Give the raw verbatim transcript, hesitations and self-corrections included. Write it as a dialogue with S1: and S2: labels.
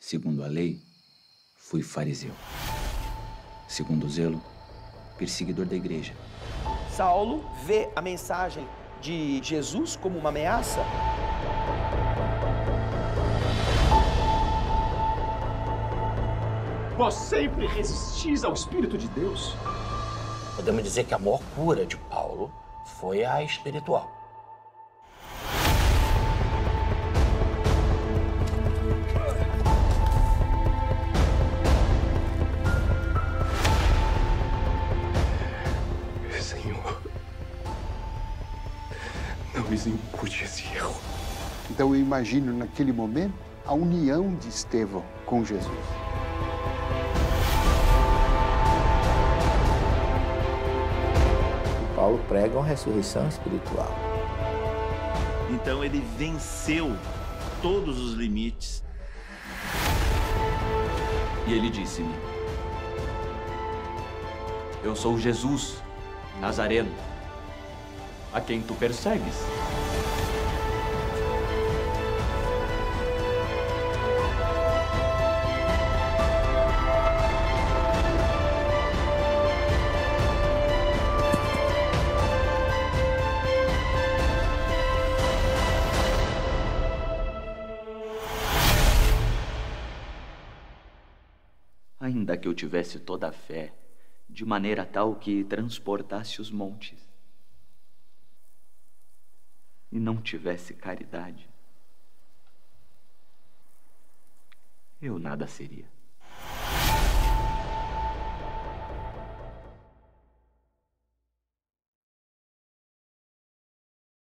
S1: Segundo a lei, fui fariseu. Segundo o zelo, perseguidor da igreja.
S2: Saulo vê a mensagem de Jesus como uma ameaça.
S3: Vós sempre resistis ao Espírito de Deus.
S4: Podemos dizer que a maior cura de Paulo foi a espiritual.
S3: Senhor, não me impute esse erro.
S5: Então eu imagino naquele momento a união de Estevão com Jesus.
S4: Paulo prega uma ressurreição espiritual.
S6: Então ele venceu todos os limites.
S1: E ele disse-me: eu sou Jesus, Nazareno, a quem tu persegues. Ainda que eu tivesse toda a fé, de maneira tal que transportasse os montes, e não tivesse caridade, eu nada seria.